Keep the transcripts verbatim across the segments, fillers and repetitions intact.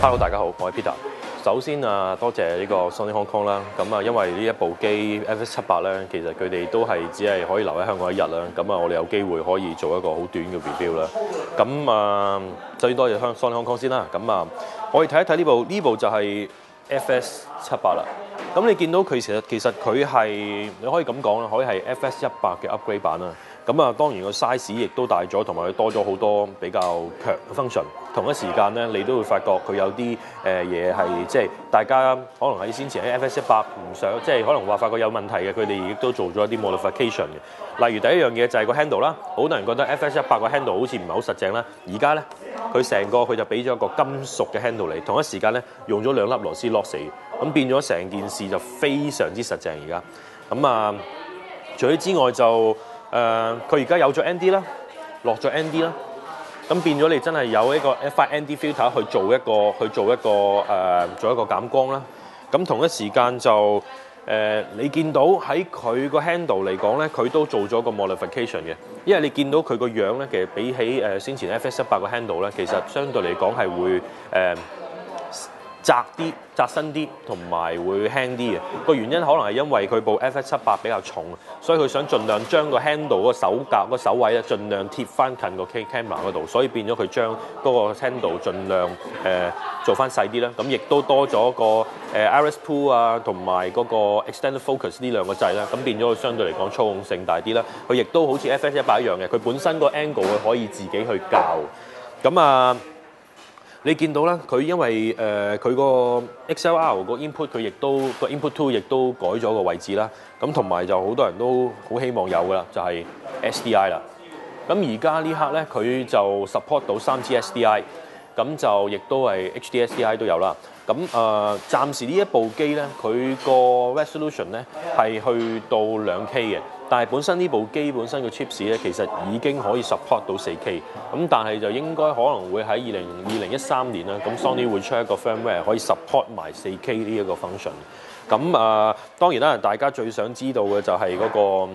Hello， 大家好，我係 Peter。首先啊，多謝呢個 Sony Hong Kong 啦。咁啊，因為呢一部機 F S 七百咧，其實佢哋都係只係可以留喺香港一日啦。咁啊，我哋有機會可以做一個好短嘅 review 啦。咁啊，首先多謝香 Sony Hong Kong 先啦。咁啊，我哋睇一睇呢部呢部就係 F S 七百啦。咁你見到佢其實其實佢係你可以咁講啦，可以係 F S 一百嘅 upgrade 版啦。咁啊，當然個 size 亦都大咗，同埋佢多咗好多比較強嘅 function。同一時間咧，你都會發覺佢有啲誒嘢係即係大家可能喺先前喺 F S 一百唔想，即係可能話發覺有問題嘅，佢哋亦都做咗一啲 modification 嘅。例如第一樣嘢就係個 handle 啦，好多人覺得 F S 一百個 handle 好似唔係好實淨啦。而家咧，佢成個佢就俾咗一個金屬嘅 handle 嚟，同一時間咧用咗兩粒螺絲 lock 死，咁變咗成件事就非常之實淨而家。咁啊，除咗之外就誒，佢而家有咗 N D 啦，落咗 N D 啦。咁變咗你真係有一個 F I N D filter 去做一個去做一個誒、呃、做一個減光啦。咁同一時間就誒、呃、你見到喺佢個 handle 嚟講咧，佢都做咗個 modification 嘅。因為你見到佢個樣咧，其實比起誒先前 F S 一百個 handle 咧，其實相對嚟講係會誒、呃、窄啲、窄身啲，同埋會輕啲嘅。個原因可能係因為佢部 F S 七百比較重，所以佢想盡量將個 handle 個手夾個手位咧，盡量貼翻近個 camera 嗰度，所以變咗佢將嗰個 handle 盡量誒、呃、做翻細啲啦。咁亦都多咗個誒 iris pull 啊，同埋嗰個 extended focus 呢兩個掣啦。咁變咗佢相對嚟講操控性大啲啦。佢亦都好似 F S 一百一樣嘅，佢本身個 angle 佢可以自己去校。咁啊〜你見到啦，佢因為誒佢個 X L R 個 input 佢亦都個 input two 亦都改咗個位置啦。咁同埋就好多人都好希望有噶啦，就係 S D I 啦。咁而家呢刻咧，佢就 support 到三支 S D I， 咁就亦都係 H D S D I 都有啦。咁誒、呃，暫時呢一部機咧，佢個 resolution 咧係去到兩 K 嘅。但係本身呢部機本身嘅 chips 咧，其實已經可以 support 到四 K， 咁但係就應該可能會喺二零二零一三年啦，咁 Sony 會出一個 firmware 可以 support 埋四 K 呢一個 function。咁啊、呃，當然啦，大家最想知道嘅就係嗰個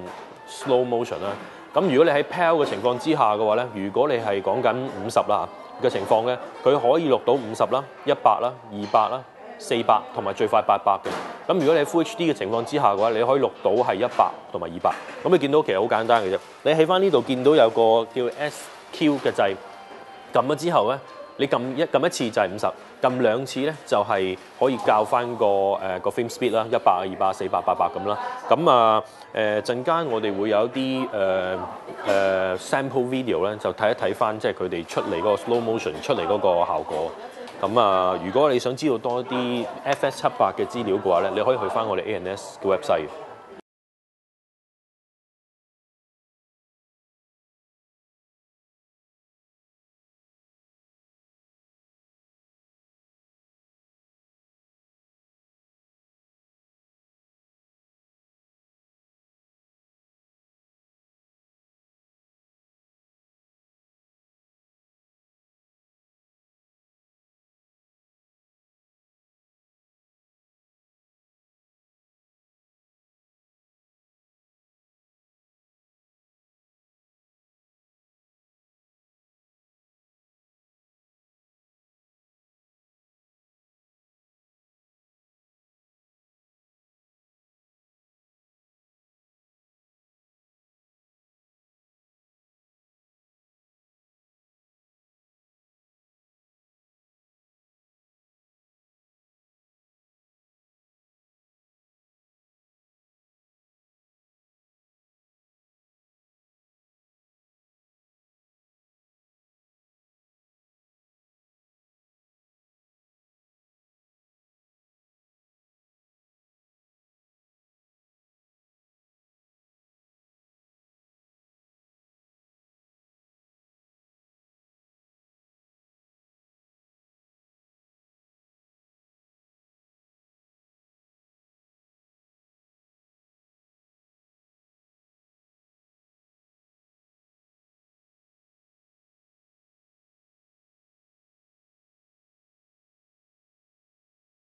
slow motion 啦。咁如果你喺 P A L 嘅情況之下嘅話咧，如果你係講緊五十啦嘅情況咧，佢可以錄到五十啦、一百啦、二百啦、四百同埋最快八百嘅。咁如果你喺 Full H D 嘅情況之下嘅話，你可以錄到係一百同埋二百。咁你見到其實好簡單嘅啫。你喺翻呢度見到有個叫 S Q 嘅掣，撳咗之後咧，你撳一撳一次就係五十，撳兩次咧就係可以校翻個誒個 frame speed 啦，一百、二百、四百、八百咁啦。咁啊誒陣間我哋會有啲誒誒 sample video 咧，就睇一睇翻即係佢哋出嚟嗰個 slow motion 出嚟嗰個效果。咁啊，如果你想知道多啲 F S 七百嘅資料嘅話咧，你可以去翻我哋 A N S 嘅 website。